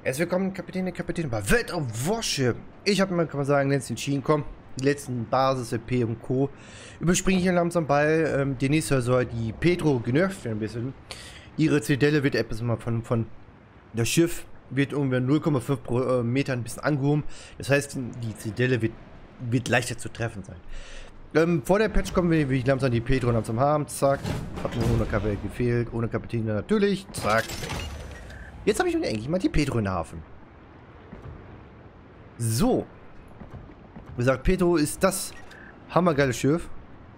Herzlich willkommen, Kapitän bei Welt of Warship. Ich habe mir, kann man sagen, jetzt entschieden, komm, die letzten Basis, EP und Co. überspringe ich hier langsam bei. Demnächst soll die Petro genervt werden ein bisschen. Ihre Zitadelle wird etwas mal von das Schiff wird ungefähr 0,5 pro Meter ein bisschen angehoben. Das heißt, die Zitadelle wird leichter zu treffen sein. Vor der Patch kommen wir, wie ich langsam die Petro langsam haben. Zack. Hat mir ohne Kapitän gefehlt. Ohne Kapitän natürlich. Zack. Jetzt habe ich mir endlich mal die Petro in der Hafen. So. Wie gesagt, Petro ist das hammergeile Schiff.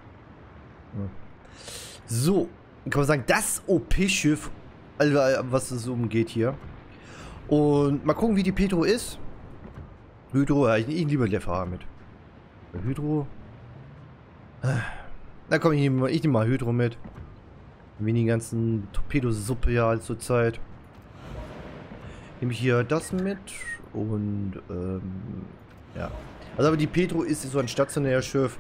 So. Kann man sagen, das OP-Schiff, also, was es umgeht hier. Und mal gucken, wie die Petro ist. Hydro, ich liebe der Fahrer mit. Hydro. Da komme ich nehme mal Hydro mit. Wie die ganzen Torpedosuppe ja zur Zeit. Nehme ich hier das mit und ja. Also aber die Petro ist so ein stationäres Schiff.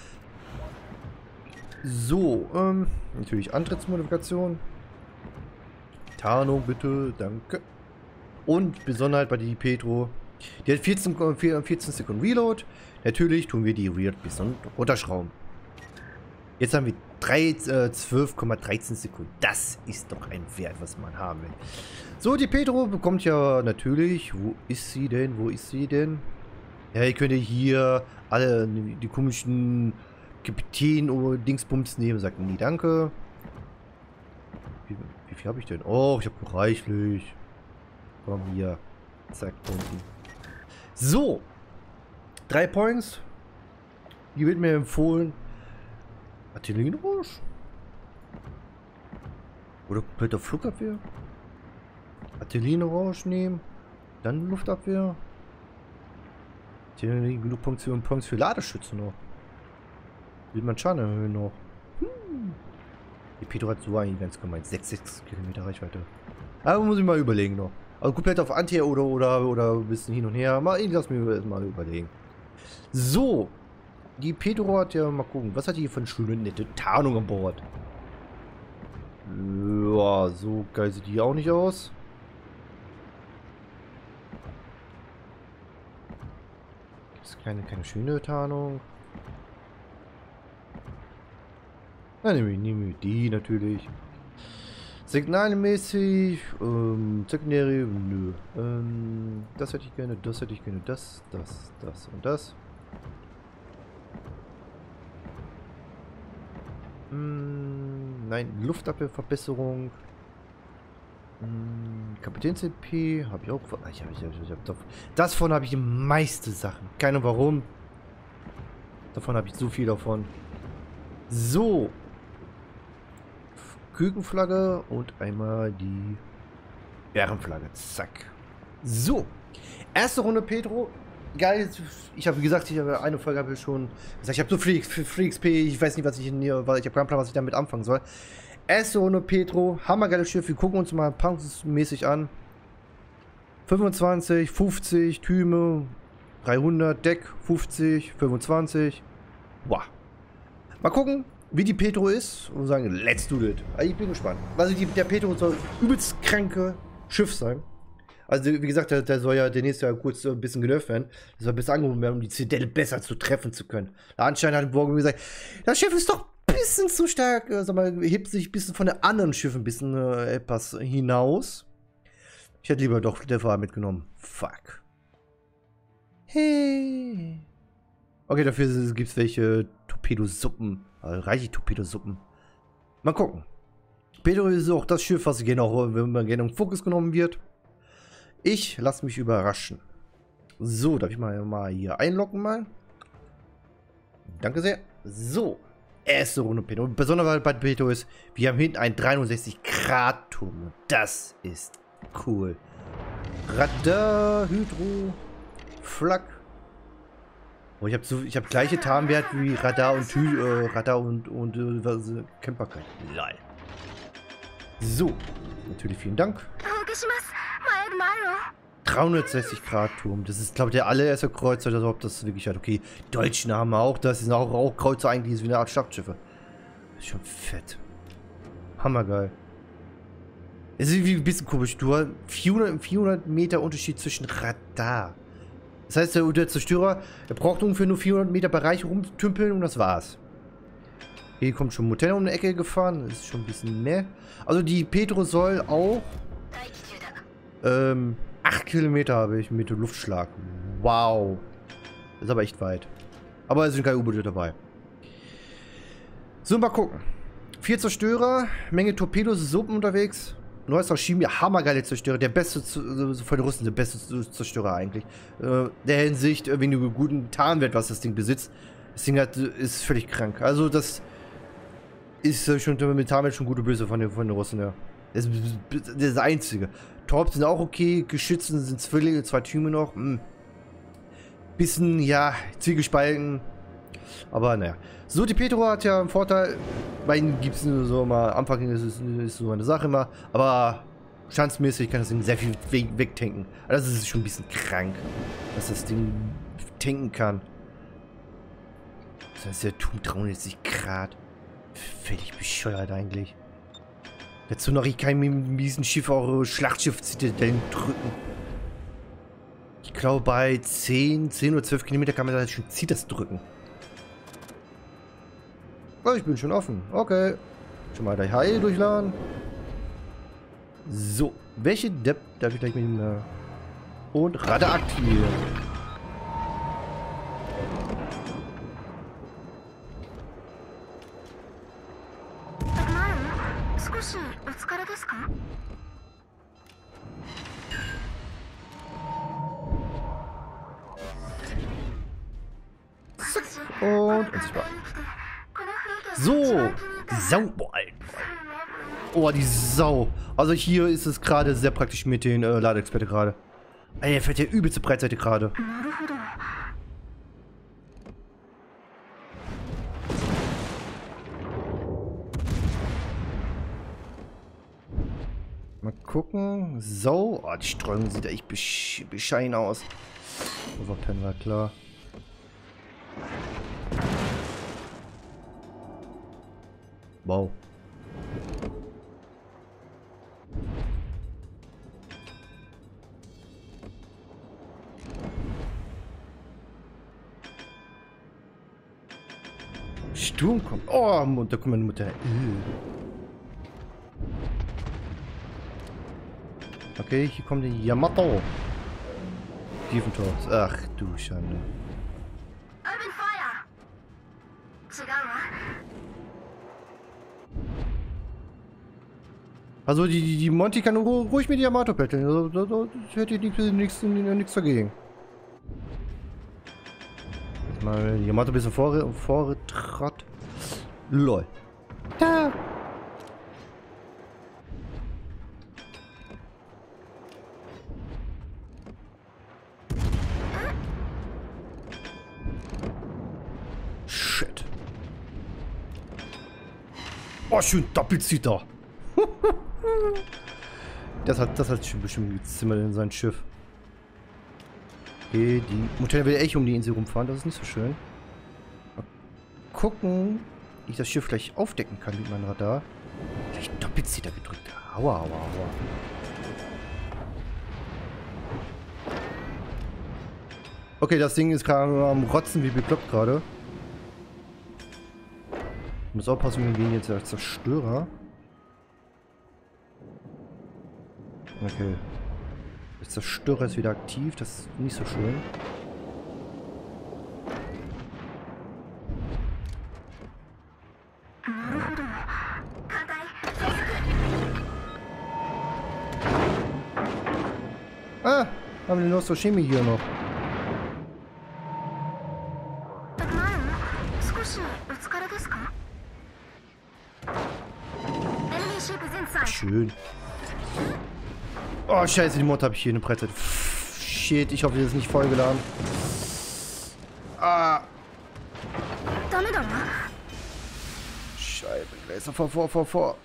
So, natürlich Antrittsmodifikation. Tarnung bitte, danke. Und Besonderheit bei die Petro. Die hat 14 Sekunden Reload. Natürlich tun wir die Reload bis runterschrauben. Jetzt haben wir 12,13 Sekunden. Das ist doch ein Wert, was man haben will. So, die Petro bekommt ja natürlich... Wo ist sie denn? Wo ist sie denn? Ja, ihr könnt ja hier alle die komischen Kapitän oder Dingsbums nehmen. Sagt nie danke. Wie viel habe ich denn? Oh, ich habe noch reichlich. Komm hier. Zack, Punkten. So. 3 Points. Die wird mir empfohlen. Artillerienrouge? Oder komplette Flugabwehr? Artillerienrouge nehmen. Dann Luftabwehr. Artillerie, genug Punkte für Ladeschützen noch. Will man Schaden erhöhen noch. Die Petro hat so eigentlich ganz gemeint. 6 Kilometer Reichweite. Aber muss ich mal überlegen noch. Also komplett auf Anti oder ein bisschen hin und her. Ich lass mir mal überlegen. So. Die Petro hat ja, mal gucken, was hat die hier für eine schöne, nette Tarnung an Bord? Ja, so geil sieht die auch nicht aus. Gibt es keine schöne Tarnung? Na, nehmen wir die natürlich. Signalmäßig, Secondary, nö. Das hätte ich gerne, das und das. Nein, Luftabwehrverbesserung. Kapitän-CP habe ich auch. Davon habe ich die meiste Sachen. Keine warum. Davon habe ich so viel davon. So. Kükenflagge und einmal die Bärenflagge. Zack. So. Erste Runde Petro. Geil, ich habe gesagt, eine Folge habe ich schon gesagt, ich habe so viel XP, ich weiß nicht, ich habe keinen Plan, was ich damit anfangen soll. Erste Runde Petro, hammergeiles Schiff, wir gucken uns mal punktmäßig an. 25, 50, Türme, 300, Deck, 50, 25. Wow. Mal gucken, wie die Petro ist und sagen, let's do it. Ich bin gespannt. Also der Petro soll übelst kranke Schiff sein. Also wie gesagt, der soll ja demnächst ja kurz ein bisschen genervt werden. Das soll ein bisschen angehoben werden, um die Zitadelle besser zu treffen zu können. Anscheinend hat Borgen gesagt, das Schiff ist doch ein bisschen zu stark, sag mal, hebt sich ein bisschen von den anderen Schiffen ein bisschen etwas hinaus. Ich hätte lieber doch der Fahrer mitgenommen. Fuck. Hey. Okay, dafür gibt es welche Torpedosuppen. Reichlich Torpedosuppen. Mal gucken. Petro ist auch das Schiff, was gerne auch, wenn man gerne im Fokus genommen wird. Ich lasse mich überraschen. So, darf ich mal hier einloggen mal? Danke sehr. So, erste Runde Petro. Besonders bei Petro ist, wir haben hinten einen 360-Grad-Turm. Das ist cool. Radar, Hydro, Flak. Oh, ich habe gleiche Tarnwert wie Radar und Camperkeit. Lol. So, natürlich vielen Dank. 360 Grad Turm. Das ist, glaube ich, der allererste Kreuzer, also ob das wirklich hat. Okay, die Deutschen haben auch das. Die sind auch Kreuzer eigentlich, wie eine Art Schlachtschiffe. Ist schon fett. Hammergeil. Es ist irgendwie ein bisschen komisch. Du hast 400 Meter Unterschied zwischen Radar. Das heißt, der Zerstörer, der braucht ungefähr nur 400 Meter Bereich rumtümpeln und das war's. Hier kommt schon ein Motel um die Ecke gefahren. Das ist schon ein bisschen mehr. Also die Petro soll auch 8 Kilometer habe ich mit dem Luftschlag. Wow. Das ist aber echt weit. Aber es sind keine U-Boote dabei. So, mal gucken. 4 Zerstörer, Menge Torpedos, Suppen unterwegs. Neues Hashimi, hammergeile Zerstörer. Der beste, von den Russen, der beste Zerstörer eigentlich. Der Hinsicht, wegen dem guten Tarnwert, was das Ding besitzt. Das Ding ist völlig krank. Also, das ist schon mit Tarnwert schon gut und böse von den Russen, ja. Das ist das Einzige. Torps sind auch okay, Geschützen sind Zwillinge, 2 Türme noch. Bisschen, ja, zielgespalten. Aber naja. So, die Petro hat ja einen Vorteil. Bei ihnen gibt es so mal, am Anfang ist so eine Sache immer. Aber chancemäßig kann das Ding sehr viel wegtanken. Also das ist schon ein bisschen krank, dass das Ding tanken kann. Das heißt, der Turm 360 Grad. Völlig bescheuert eigentlich. Dazu noch, ich kann mit diesem Schiff auch Schlachtschiff-Zitadellen drücken. Ich glaube, bei 10 oder 12 Kilometer kann man da schon das drücken. Oh, ich bin schon offen. Okay. Schon mal der HE durchladen. So. Welche Depp darf ich gleich mit ihm... Und Radar aktivieren. Und unsichtbar. So. Sau. Oh, die Sau. Also hier ist es gerade sehr praktisch mit den Ladeexperte gerade. Ey, der fährt ja übelste Breitseite gerade. Mal gucken. So. Oh, die Streuung sieht echt bescheiden aus. Overpen war klar. Wow. Sturm kommt. Oh, und da kommt meine Mutter. Okay, hier kommt der Yamato. Tiefentor. Ach du Schande. Also die Monty kann ruhig mit Yamato betteln. Also, da hätte ich nichts dagegen. Jetzt mal Yamato ein bisschen vorgetratt. LOL. Da. Shit. Oh, schön Doppelzieher. Das hat schon bestimmt gezimmert in sein Schiff. Okay, die Motorräder will echt um die Insel rumfahren, das ist nicht so schön. Mal gucken, wie ich das Schiff gleich aufdecken kann mit meinem Radar. Gleich Doppelzieher gedrückt. Aua, aua, aua. Okay, das Ding ist gerade am Rotzen wie bekloppt gerade. Ich muss aufpassen, wir gehen jetzt als Zerstörer. Okay. Der Zerstörer ist wieder aktiv, das ist nicht so schön. Ah, haben wir den Nostrochemi hier noch. Schön. Oh, scheiße, die Mutter habe ich hier eine Breitseite. Shit, ich hoffe, das ist nicht vollgeladen. Ah. Scheibe, Gläser vor.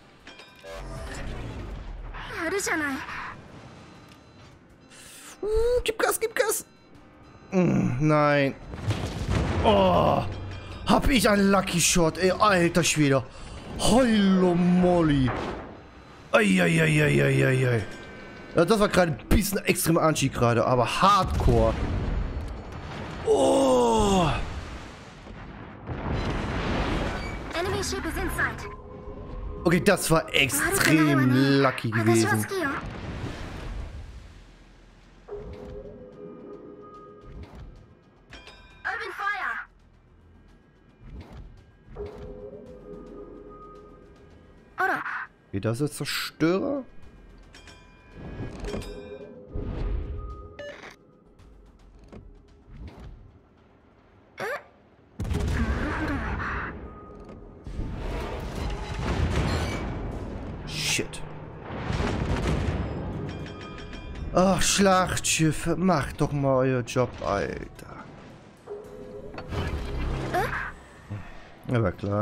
Gib Gas. Nein. Oh, hab ich einen Lucky Shot, ey, alter Schwede. Hallo Molly. Eieieiei. Ja, das war gerade ein bisschen extrem Anstieg gerade, aber hardcore. Oh. Okay, das war extrem lucky gewesen. Okay, das ist Zerstörer. Shit. Ach, Schlachtschiffe, macht doch mal euer Job, Alter. Ja, war klar.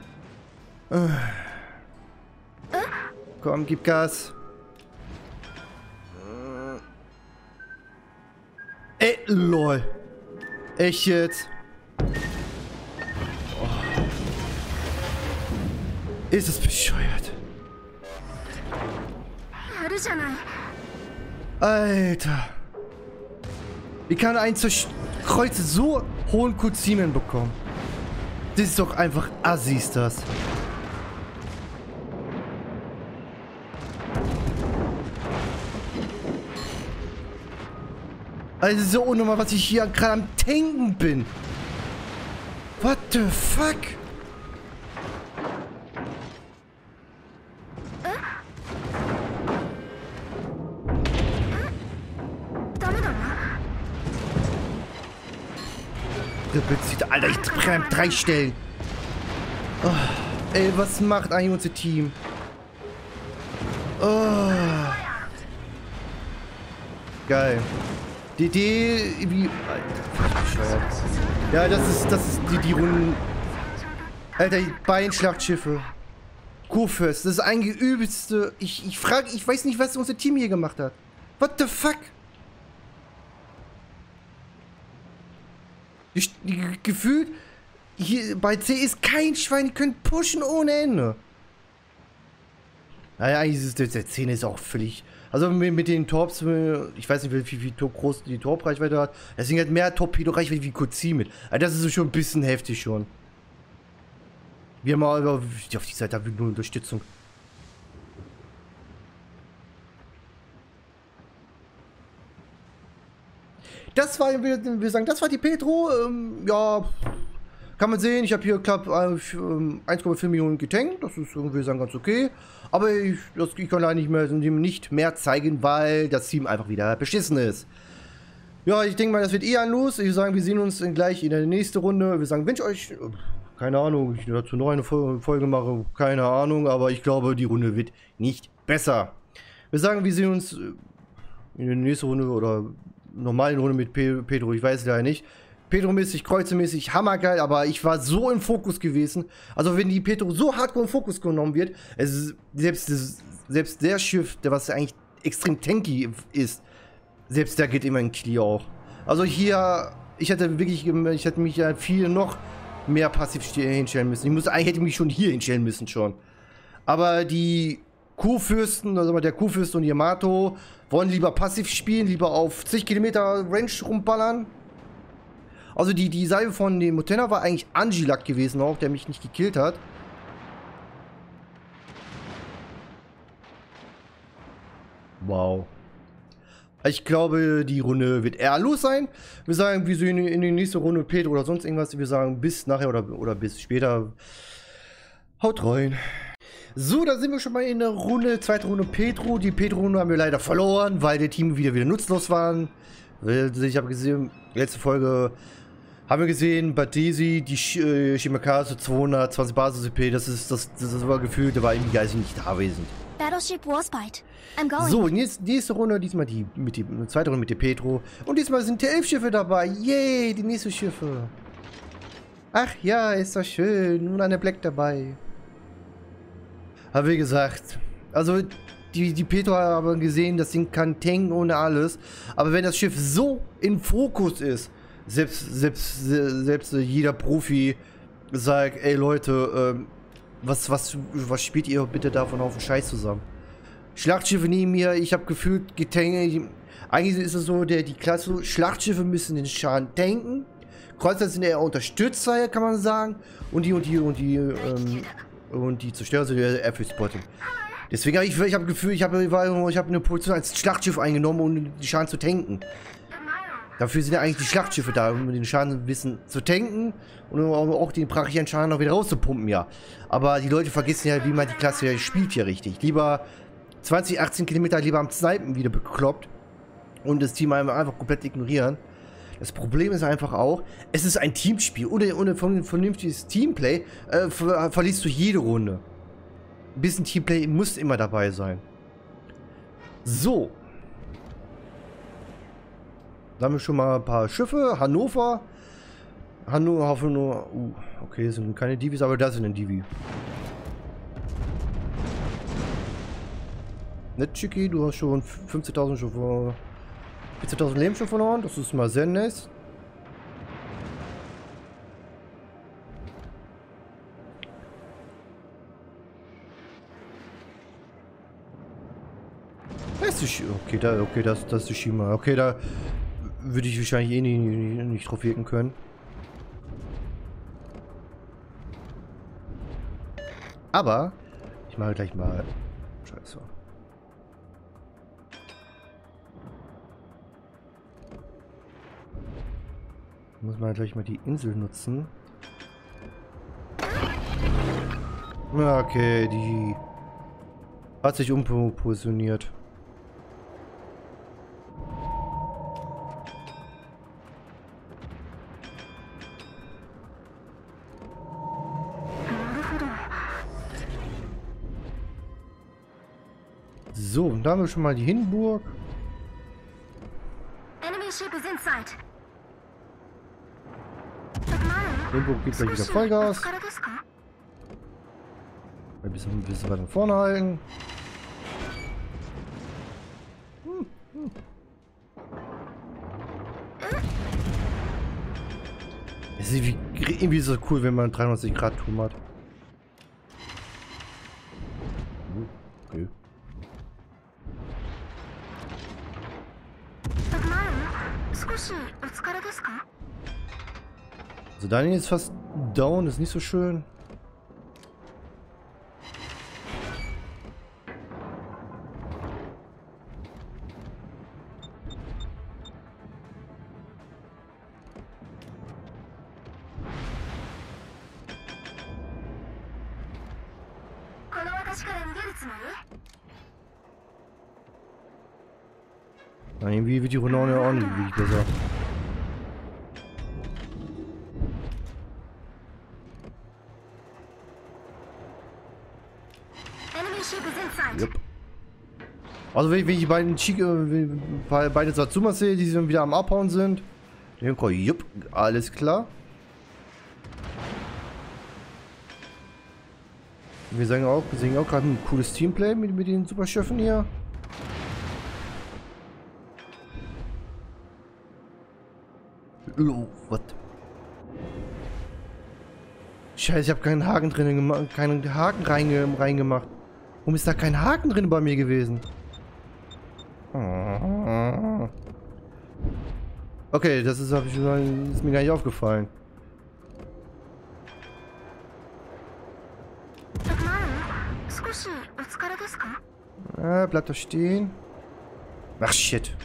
Komm, gib Gas. Ey, lol. Echt jetzt? Oh. Ist es bescheuert? Alter. Wie kann ein Kreuzer so hohen Kuzimen bekommen? Das ist doch einfach Assis, das. Also so unnormal, was ich hier gerade am Tanken bin. What the fuck? Alter, ich brenne an 3 Stellen. Oh, ey, was macht eigentlich unser Team? Oh. Geil. Die Idee, wie... Alter, ja, das ist die Runden... Alter, die beiden Schlachtschiffe. Kurfürst, das ist eigentlich übelste... Ich weiß nicht, was unser Team hier gemacht hat. What the fuck? Gefühlt, hier bei C ist kein Schwein, die können pushen ohne Ende. Naja, eigentlich ist der 10 ist auch völlig... Also mit den Torps, ich weiß nicht, wie groß die Torp-Reichweite hat. Deswegen hat mehr Torpedo-Reichweite wie QC mit. Also das ist schon ein bisschen heftig schon. Wir haben mal auf die Seite haben wir nur Unterstützung. Das war, wir sagen, das war die Petro. Ja, kann man sehen. Ich habe hier knapp 1,4 Millionen getankt. Das ist irgendwie sagen ganz okay. Aber ich kann leider nicht mehr zeigen, weil das Team einfach wieder beschissen ist. Ja, ich denke mal, das wird eher los. Ich würde sagen, wir sehen uns dann gleich in der nächsten Runde. Wir sagen, wünsche euch, keine Ahnung, ich dazu noch eine Folge mache, keine Ahnung, aber ich glaube, die Runde wird nicht besser. Wir sagen, wir sehen uns in der nächsten Runde oder normalen Runde mit Pedro, ich weiß es ja nicht. Pedro-mäßig, Kreuze-mäßig, hammergeil, aber ich war so im Fokus gewesen. Also wenn die Pedro so hardcore im Fokus genommen wird, selbst der Schiff, der was eigentlich extrem tanky ist, selbst der geht immer in Clear auch. Also hier, ich hätte mich ja viel noch mehr passiv hinstellen müssen. Eigentlich hätte ich mich schon hier hinstellen müssen schon. Aber die Kurfürsten, also der Kurfürst und Yamato, wollen lieber passiv spielen, lieber auf 10 Kilometer Range rumballern. Also die Salve von dem Mutena war eigentlich Angelak gewesen auch, der mich nicht gekillt hat. Wow. Ich glaube, die Runde wird eher los sein. Wir sagen, wir sehen in der nächsten Runde Pedro oder sonst irgendwas. Wir sagen bis nachher oder bis später. Haut rein. So, da sind wir schon mal in der Runde, zweite Runde Pedro. Die Pedro-Runde haben wir leider verloren, weil die Team wieder nutzlos waren. Ich habe gesehen, letzte Folge haben wir gesehen, Batesi, die Shimakaze 220 Basis-EP, das war gefühlt, der war irgendwie geistig nicht da gewesen. Battleship Warspite. I'm going. So, nächste Runde, diesmal die zweite Runde mit der Pedro. Und diesmal sind die 11 Schiffe dabei. Yay, die nächsten Schiffe. Ach ja, ist das schön. Und eine Black dabei. Aber wie gesagt, also die Pedro haben gesehen, das Ding kann tanken ohne alles. Aber wenn das Schiff so in Fokus ist, selbst jeder Profi sagt, ey Leute, was spielt ihr bitte davon auf den Scheiß zusammen? Schlachtschiffe neben mir, ich habe gefühlt getankt. Eigentlich ist es so, die Klasse, Schlachtschiffe müssen den Schaden tanken. Kreuzer sind eher Unterstützer, kann man sagen. Und die Zerstörer sind eher für Spotting. Deswegen habe ich Gefühl, ich habe eine Position als Schlachtschiff eingenommen, um die Schaden zu tanken. Dafür sind ja eigentlich die Schlachtschiffe da, um den Schaden ein bisschen zu tanken und um auch den brachialen Schaden noch wieder rauszupumpen, ja. Aber die Leute vergessen ja, wie man die Klasse spielt hier richtig. Lieber 20, 18 Kilometer lieber am Snipen wieder bekloppt und das Team einfach komplett ignorieren. Das Problem ist einfach auch, es ist ein Teamspiel. Ohne vernünftiges Teamplay verlierst du jede Runde. Ein bisschen Teamplay muss immer dabei sein. So. Da haben wir schon mal ein paar Schiffe. Hannover. Okay, das sind keine Divis, aber das sind ein Divi. Nett, Chicky, du hast schon 15.000 schon vor... 14.000 Leben schon verloren. Das ist mal sehr nice. Okay, das ist die Shima. Okay, da würde ich wahrscheinlich eh nicht drauf wirken können. Aber ich mache gleich mal. Scheiße. Muss man gleich mal die Insel nutzen. Okay, die hat sich umpositioniert. So, und da haben wir schon mal die Hindenburg. Hindenburg gibt gleich wieder Vollgas. Ein bisschen weiter nach vorne halten. Es ist irgendwie so cool, wenn man 360 Grad Turm hat. Okay. Also Daniel ist fast down, ist nicht so schön. Na, irgendwie wird die Runde auch nicht besser. Yep. Also wenn ich die beiden Satsumas sehe, die wieder am Abhauen sind, dann jupp, alles klar. Wir sehen auch gerade ein cooles Teamplay mit den Superschiffen hier. Oh, was? Scheiße, ich habe keinen Haken drin gemacht, keinen Haken reingemacht. Warum ist da kein Haken drin bei mir gewesen? Okay, das ist mir gar nicht aufgefallen. Bleibt da stehen. Ach shit.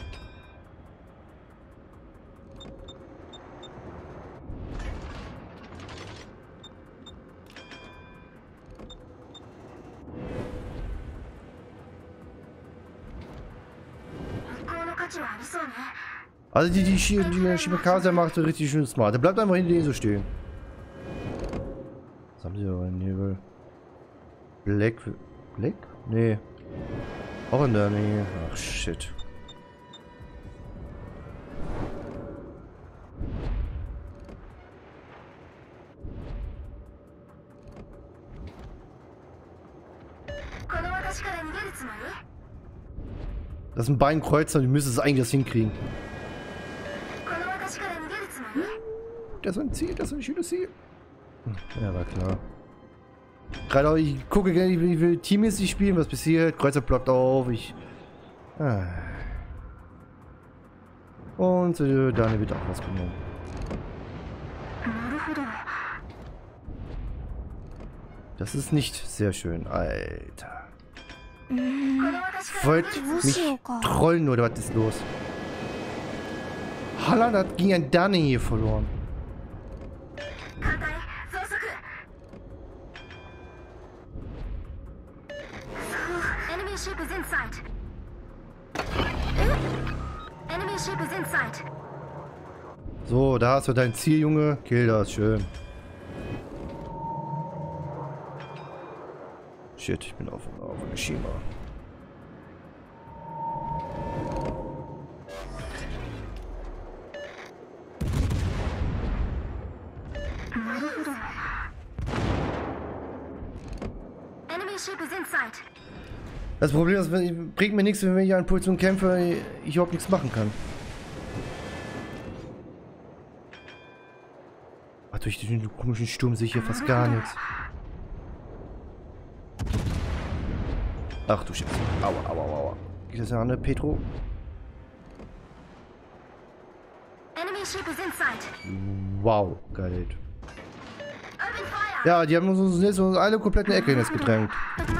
Also die Shimakaze macht richtig schön smart. Der bleibt einfach hinter denen so stehen. Was haben sie da rein? Nebel. Black? Nee. Auch in der Nähe. Ach shit. Das sind beiden Kreuzer, die müssen es eigentlich das hinkriegen. Das ist ein Ziel, das ist ein schönes Ziel. Ja, war klar. Gerade auch, ich gucke gerne, wie will teammäßig spielen, was passiert. Kreuzer ploppt auf, Und Daniel wird auch was genommen. Das ist nicht sehr schön, Alter. Wollt mich trollen oder was ist los? Holland hat gegen ein Daniel hier verloren. So, da hast du dein Ziel, Junge. Kill das, schön. Shit, ich bin auf Shima. Das Problem ist, bringt mir nichts, wenn ich an Position kämpfe, ich überhaupt nichts machen kann. Ach, durch den komischen Sturm sehe ich hier fast gar nichts. Ach du Scheiße. Aua, aua, aua. Geht das ja an, Petro? Wow, geil. Ja, die haben uns alle komplett in die Ecke jetzt gedrängt.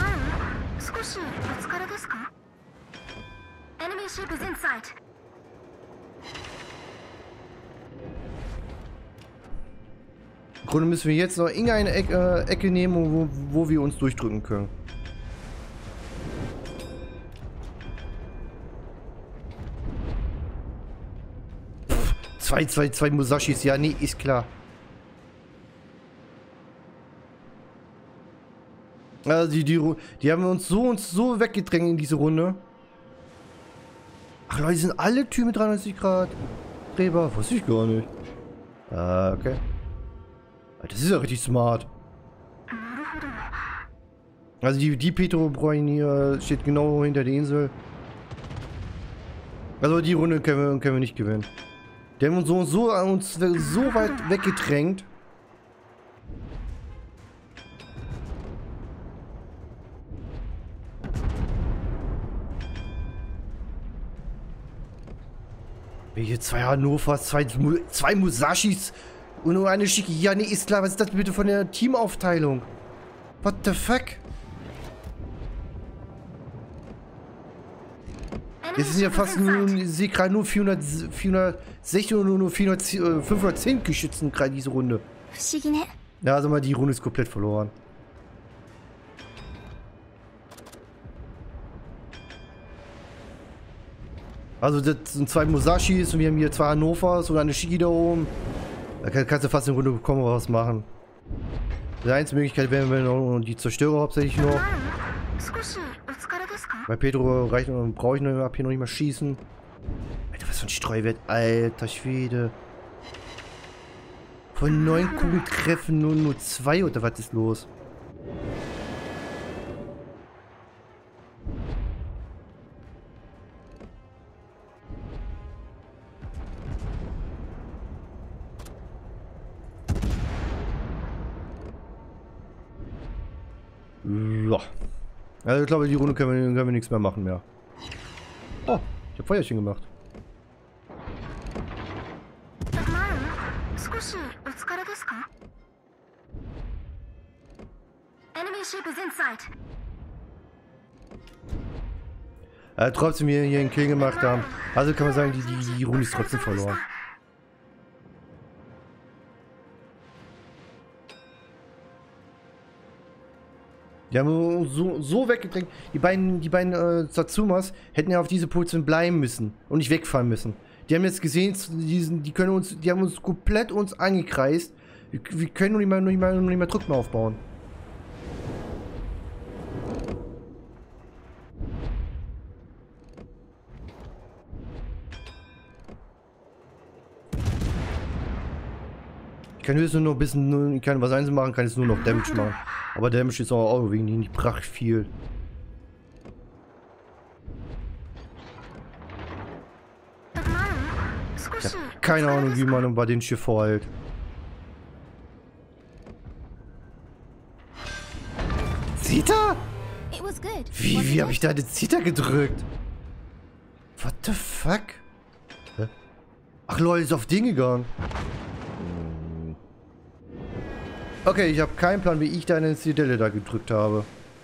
Im Grunde müssen wir jetzt noch irgendeine Ecke nehmen, wo wir uns durchdrücken können. Zwei Musashis, ja, nee, ist klar. Also die haben uns so weggedrängt in diese Runde. Ach Leute, sind alle Türen mit 93 Grad drehbar? Wusste ich gar nicht. Okay. Das ist ja richtig smart. Also die Petro-Bräuen hier steht genau hinter der Insel. Also die Runde können wir nicht gewinnen. Die haben uns so weit weggedrängt. Hier zwei Hannovers, zwei Musashis und nur eine Shiki. Ja, nee, ist klar. Was ist das bitte von der Teamaufteilung? What the fuck? Jetzt sind ja fast nur, ich sehe gerade nur 460 und nur 510 Geschützen gerade diese Runde. Ja, also mal, die Runde ist komplett verloren. Also das sind zwei Musashis und wir haben hier zwei Hannovers und eine Shiki da oben. Da kannst du fast eine Runde bekommen, was machen. Die einzige Möglichkeit wäre, wenn noch die Zerstörer hauptsächlich noch. Bei Pedro brauche ich noch ab hier noch nicht mal schießen. Alter, was für ein Streuwert. Alter Schwede. Von 9 Kugeln treffen nur 2 oder was ist los? Ja. Also ich glaube, die Runde können wir nichts mehr machen mehr. Oh, ich habe Feuerchen gemacht. Trotzdem wir hier einen Kill gemacht haben. Also kann man sagen, die Runde ist trotzdem verloren. Die haben uns so weggedrängt. Die beiden Satsumas hätten ja auf diese Position bleiben müssen und nicht wegfahren müssen. Die haben jetzt gesehen, die haben uns komplett angekreist. Wir können noch nicht mal Druck mehr aufbauen. Ich kann höchstens nur ein bisschen, ich kann was einzeln machen, kann jetzt nur noch Damage machen. Aber Damage ist auch wegen nicht pracht viel. Ich habe keine Ahnung, wie man bei den Schiff vorhält. Zeta? It was good. Wie habe ich da eine Zeta gedrückt? What the fuck? Hä? Ach lol, ist auf den gegangen. Okay, ich habe keinen Plan, wie ich da eine Zitadelle da gedrückt habe.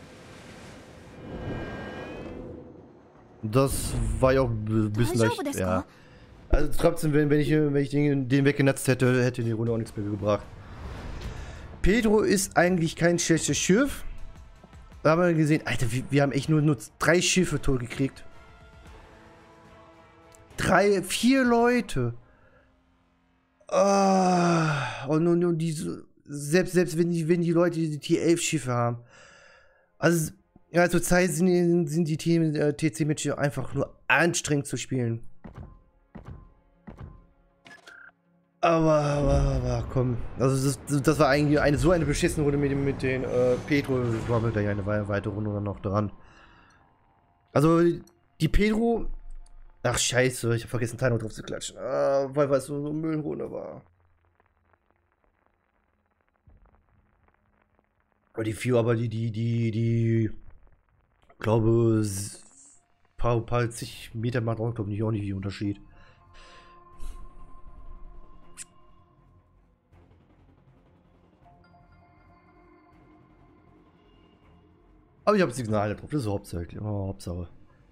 Das war ja auch ein bisschen leicht. Ja. Also trotzdem, wenn ich den weggenutzt hätte, hätte die Runde auch nichts mehr gebracht. Pedro ist eigentlich kein schlechtes Schiff. Da haben wir gesehen, Alter, wir haben echt nur 3 Schiffe tot gekriegt. 4 Leute. Und diese, selbst wenn die Leute die T11 Schiffe haben. Also, ja, zurzeit sind die TC-Matches einfach nur anstrengend zu spielen. Aber komm. Also das war eigentlich so eine beschissene Runde mit den Pedro. War mir gleich eine weitere Runde noch dran. Also die Pedro. Ach scheiße, ich habe vergessen, Teilung drauf zu klatschen. Weil es so eine Müllrunde war. Aber die glaube, paar zig Meter macht auch, glaube ich, auch nicht viel Unterschied. Aber ich habe Signale drauf, das ist hauptsächlich. Hauptsache.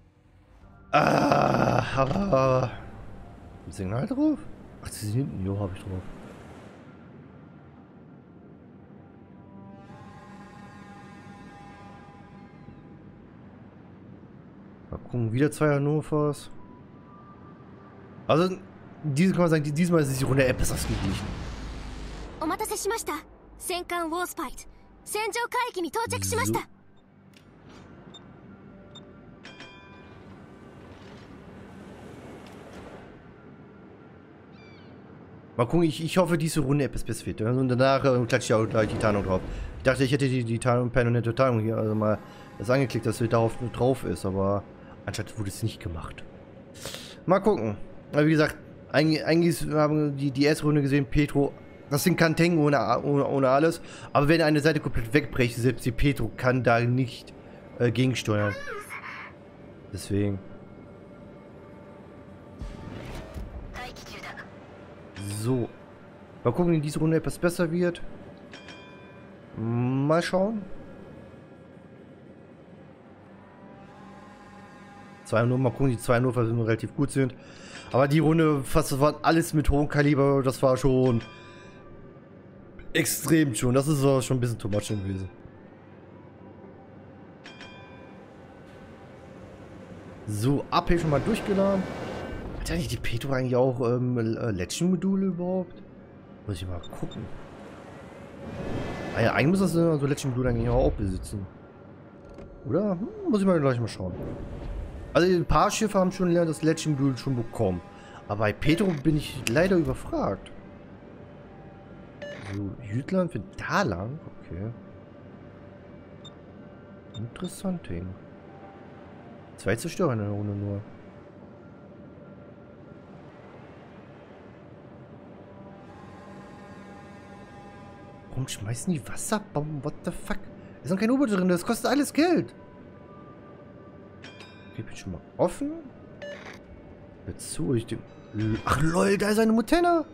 Aber. Signal drauf? Ach, sie sind hinten, jo, habe ich drauf. Mal gucken, wieder 2 Hannovers. Also, diese kann man sagen, diesmal ist die Runde etwas ausgeglichen. So. Mal gucken, ich hoffe, diese Runde etwas besser wird. Und danach klatsche ich auch gleich die Tarnung drauf. Ich dachte, ich hätte die permanente Tarnung hier also mal das angeklickt, dass sie darauf drauf ist, aber anscheinend wurde es nicht gemacht. Mal gucken. Aber wie gesagt, eigentlich haben wir die erste Runde gesehen, Pedro, das sind Kanteng ohne alles. Aber wenn eine Seite komplett wegbricht, selbst die Pedro kann da nicht gegensteuern. Deswegen. So. Mal gucken, wie diese Runde etwas besser wird. Mal schauen. 2 nur, mal gucken, die 2 nur relativ gut sind. Aber die Runde, fast das war alles mit hohem Kaliber, das war schon extrem schon. Das ist auch schon ein bisschen too much gewesen. So, AP schon mal durchgeladen. Hat ja nicht die Pedro eigentlich auch Legend-Module überhaupt? Muss ich mal gucken. Ah ja, eigentlich muss das so Legend-Module eigentlich auch besitzen. Oder? Muss ich mal gleich mal schauen. Also ein paar Schiffe haben schon das Legend-Modul schon bekommen. Aber bei Pedro bin ich leider überfragt. So, Jütland für da lang? Okay. Interessant, Ding. 2 Zerstörer in der Runde nur. Warum schmeißen die Wasserbomben? What the fuck? Da ist noch kein U-Boot drin, das kostet alles Geld. Okay, bin schon mal offen. Jetzt zu, ich den. Ach lol, da ist eine Mutenna.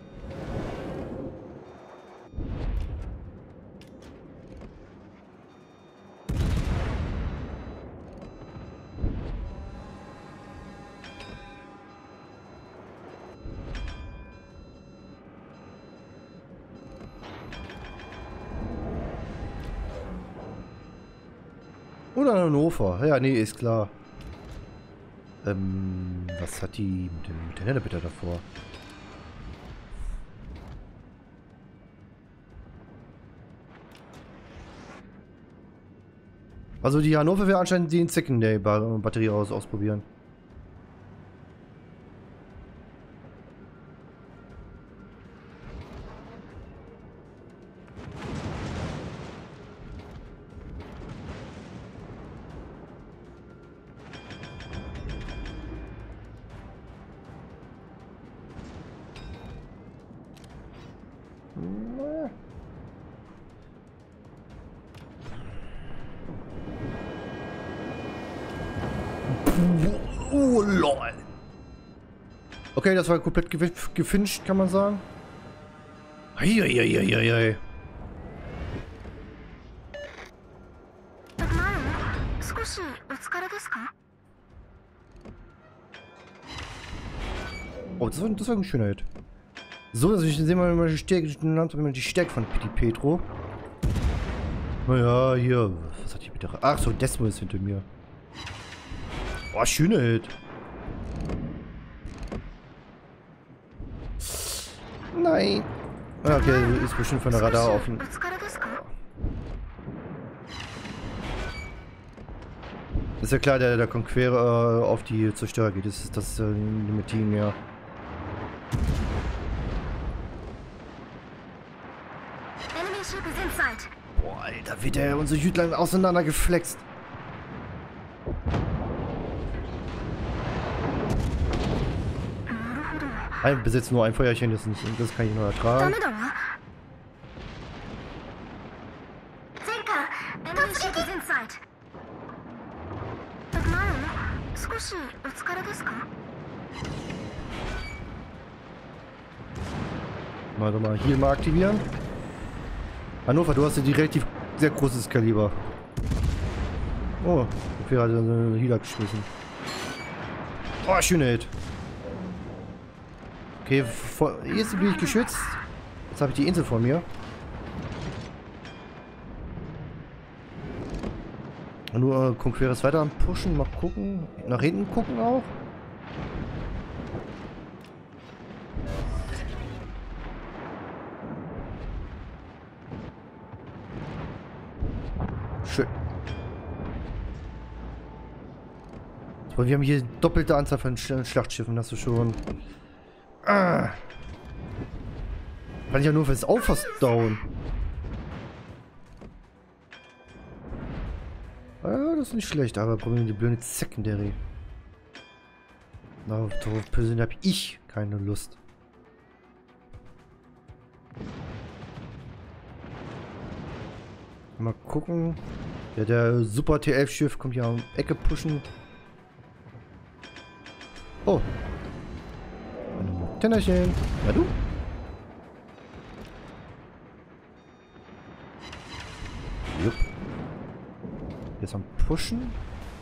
Oder Hannover. Ja, nee, ist klar. Was hat die mit der Nenne bitte davor? Also die Hannover will anscheinend die Secondary-Batterie ausprobieren. Oh, lol. Okay, das war komplett gefinisht, kann man sagen. Eieieiei. Oh, das war eine Schönheit. So, dass ich sehen wir mal die Stärke von Pitti Petro. Naja, hier. Was hat die bitte? Ach so, Desmo ist hinter mir. Oh, Schönheit. Nein. Okay, ist bestimmt von der Radar offen. Ist ja klar, der Conqueror auf die Zerstörer geht. Das ist das mit Team, ja. Boah, Alter, wird der unsere Jütlein auseinandergeflext. Ich besitze nur ein Feuerchen, das kann ich nur ertragen. Warte mal, hier mal aktivieren. Hannover, du hast ja die relativ sehr großes Kaliber. Oh, der hat eine Healer geschmissen. Oh, Schönheit. Okay, jetzt bin ich geschützt. Jetzt habe ich die Insel vor mir. Nur Conquerors weiter am Pushen, mal gucken. Nach hinten gucken auch. Schön. So, wir haben hier doppelte Anzahl von Schlachtschiffen, das ist schon. Ah. Kann ich ja nur fürs auch fast down. Ah, das ist nicht schlecht, aber probieren die blöde Secondary. Darauf persönlich habe ich keine Lust. Mal gucken. Ja, der Super T11-Schiff kommt hier um Ecke pushen. Oh. Tennerchen. Ja, du? Jupp. Jetzt am Pushen.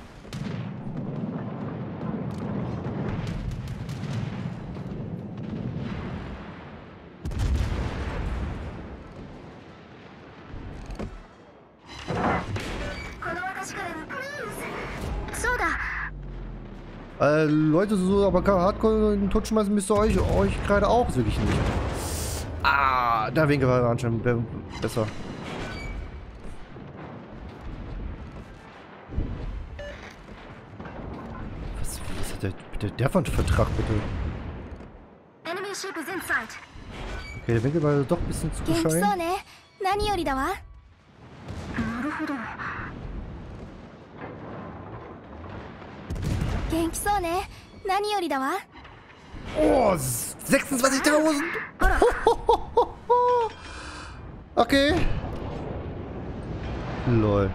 Leute, so aber Hardcore in den Tod schmeißen müsst ihr euch gerade auch wirklich nicht. Ah, der Winkel war anscheinend besser. Was hat der von Vertrag, bitte? Okay, der Winkel war doch ein bisschen zu bescheiden. Oh, 26.000! Okay. Lol.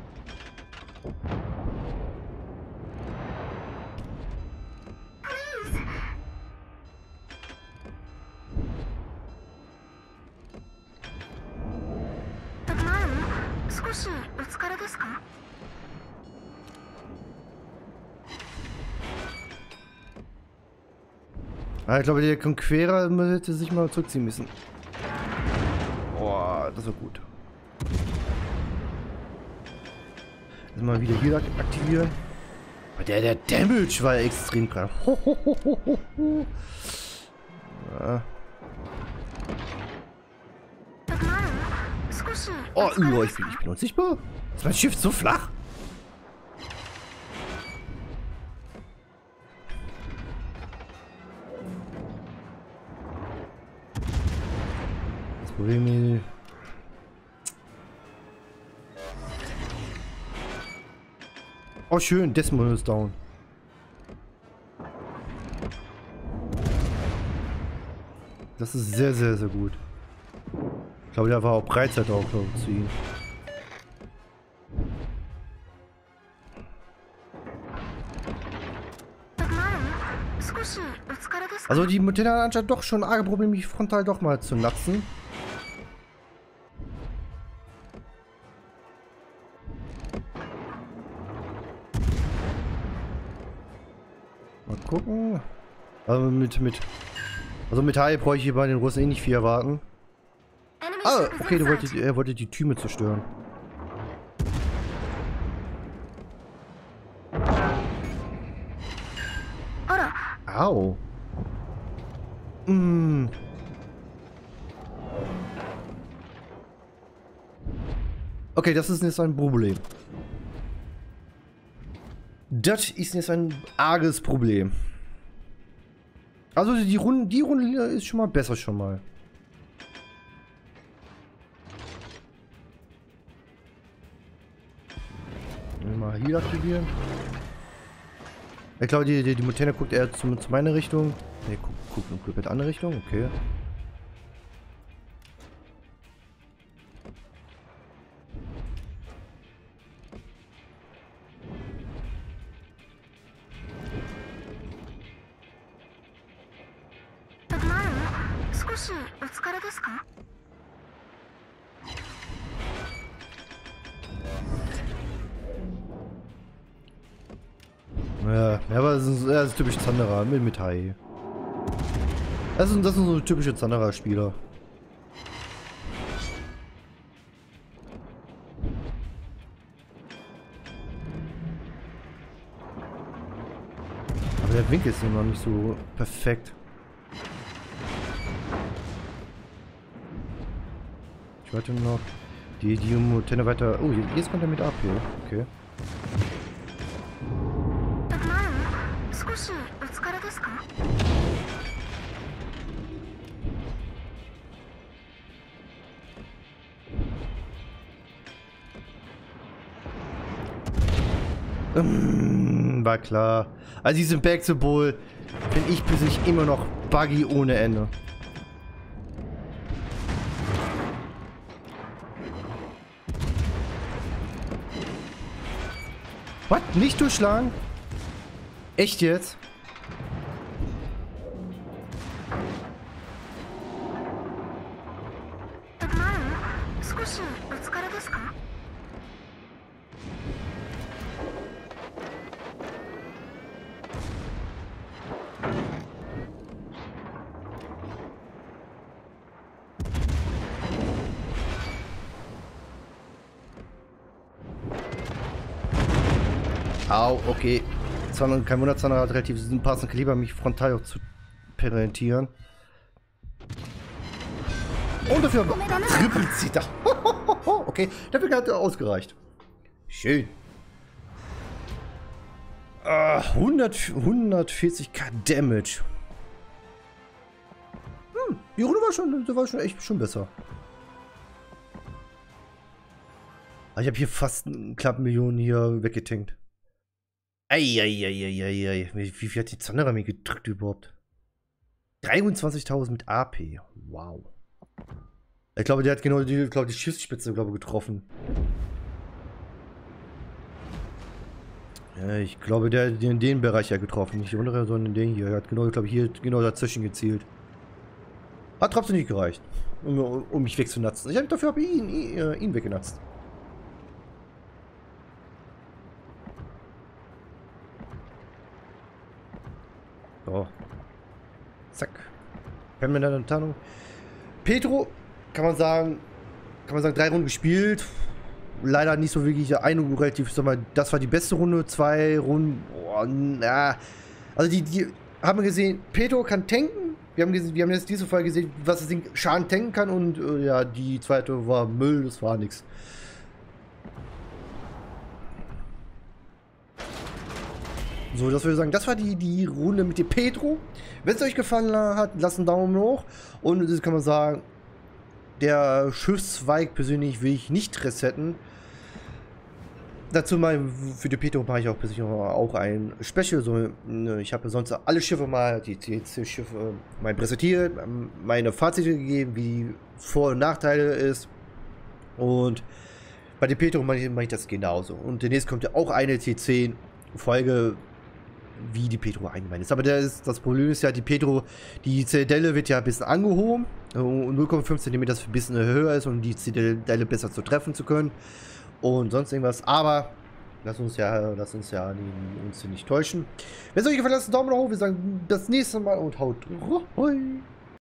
Ich glaube, der Conqueror hätte sich mal zurückziehen müssen. Boah, das war gut. Jetzt mal wieder hier aktivieren. Aber der Damage war extrem krass. Ja. Oh, ich bin unsichtbar. Ist mein Schiff so flach? Problem. Oh schön, Desmond ist down. Das ist sehr, sehr, sehr gut. Ich glaube, der war auch Freizeit auch zu ihm. か？ Also die Mutter hat anscheinend doch schon arge Probleme, mich frontal doch mal zu natzen. Mal gucken. Also mit Hai bräuchte ich bei den Russen eh nicht viel erwarten. Ah, okay, er wollte die Türme zerstören. Au. Okay, das ist jetzt ein Problem. Das ist jetzt ein arges Problem. Also die Runde ist schon mal besser schon mal. Mal hier aktivieren. Ich glaube, die Mutena guckt eher zu meiner Richtung. Ne, guckt in komplett andere Richtung. Okay. Ja, aber das ist typisch Zanderer mit Hai. Das sind so typische Zanderer-Spieler. Aber der Winkel ist noch nicht so perfekt. Ich warte noch. Die Mutena weiter. Oh, jetzt kommt er mit AP. Okay. War klar. Also dieses Bergsymbol finde ich persönlich immer noch buggy ohne Ende. Was? Nicht durchschlagen? Echt jetzt? Au, okay. Kein Wunder, Zander hat relativ ein passenden Kaliber, mich frontal auch zu penetrieren. Und dafür trippelt sie da. Okay, dafür hat er ausgereicht. Schön. 140k Damage. Die Runde war schon echt schon besser. Aber ich habe hier fast eine knappe Million hier weggetankt. Eieieiei. Wie viel hat die Zanderer mir gedrückt überhaupt? 23.000 mit AP. Wow. Ich glaube, der hat genau die Schiffsspitze, getroffen. Ja, ich glaube, der hat in den Bereich ja getroffen. Nicht die untere, sondern in den hier. Er hat genau, glaube ich, hier genau dazwischen gezielt. Hat trotzdem nicht gereicht, um mich wegzunatzen. Dafür habe ich ihn weggenatzt. So. Zack. Permanente Tarnung. Petro, kann man sagen, 3 Runden gespielt. Leider nicht so wirklich eine relativ, sag mal, das war die beste Runde. 2 Runden, boah, na. Also die haben wir gesehen, Petro kann tanken. Wir haben jetzt diese Folge gesehen, was das Ding Schaden tanken kann und ja, die zweite war Müll, das war nichts. So, das würde ich sagen, das war die Runde mit dem Petro. Wenn es euch gefallen hat, lasst einen Daumen hoch. Und das kann man sagen, der Schiffszweig persönlich will ich nicht resetten. Dazu mal für die Petro mache ich auch persönlich auch ein Special. So, ich habe sonst alle Schiffe mal, die Schiffe mal präsentiert, meine Fazite gegeben, wie die Vor- und Nachteile ist. Und bei den Petro mache ich das genauso. Und demnächst kommt ja auch eine T10-Folge. wie die Petro eingemeint ist. Aber das Problem ist ja, die Zitadelle wird ja ein bisschen angehoben. 0,5 cm ein bisschen höher ist, um die Zitadelle besser zu treffen zu können. Und sonst irgendwas. Aber lass uns ja uns nicht täuschen. Wenn es euch gefallen hat, lasst einen Daumen nach oben. Wir sagen bis nächstes Mal und haut rein.